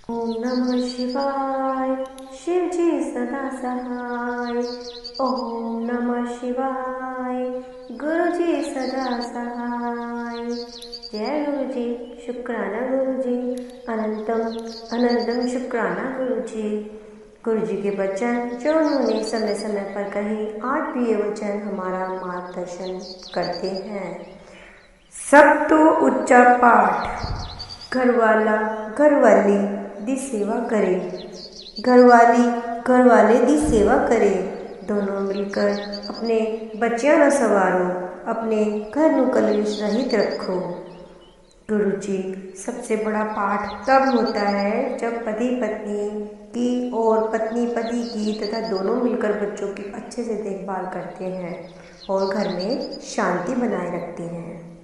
ओम नमः शिवाय। शिव जी सदा सहाय। ओम नमः शिवाय। गुरु जी सदा सहाय। जय गुरु जी, शुक्राना गुरु जी, अनंतम अनंतम शुक्राना गुरु जी। गुरु जी के वचन जो उन्होंने समय समय पर कहे, आज भी ये वचन हमारा मार्गदर्शन करते हैं। सब तो उच्चा पाठ, घरवाला घरवाली दी सेवा करे, घरवाली घरवाले दी सेवा करे। दोनों मिलकर अपने बच्चियां न संवारो, अपने घर नू कलेश रहित रखो। गुरु जी, सबसे बड़ा पाठ तब होता है जब पति पत्नी की और पत्नी पति की तथा दोनों मिलकर बच्चों की अच्छे से देखभाल करते हैं और घर में शांति बनाए रखते हैं।